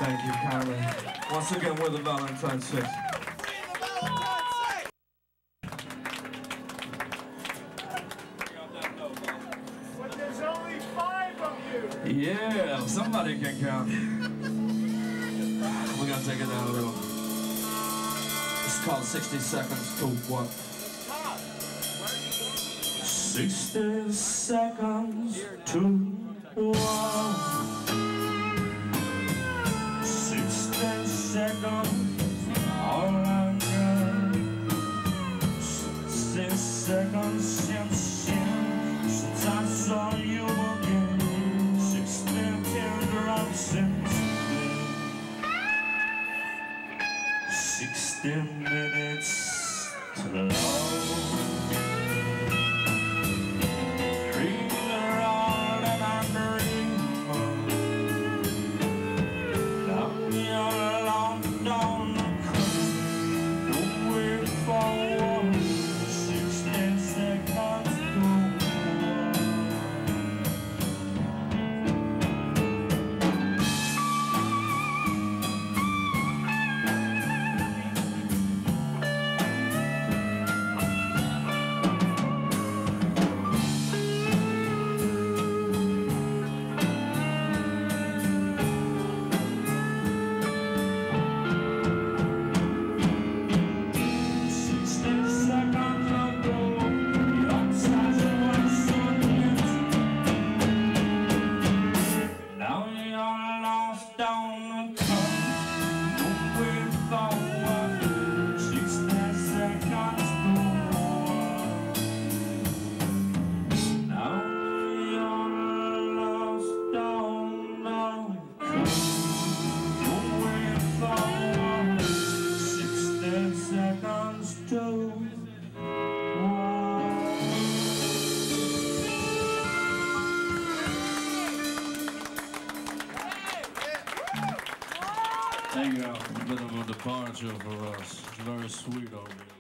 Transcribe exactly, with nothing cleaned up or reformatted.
Thank you kindly. Once again, we're the Valentine Six. But there's only five of you! Yeah, somebody can count. We're gonna take it down a little. It's called sixty seconds to what? sixty seconds to one. sixty seconds, all I got. sixty seconds since, since I saw you again. sixty teardrops since sixty minutes to love. Thank you. A bit of a departure for us. It's very sweet of you.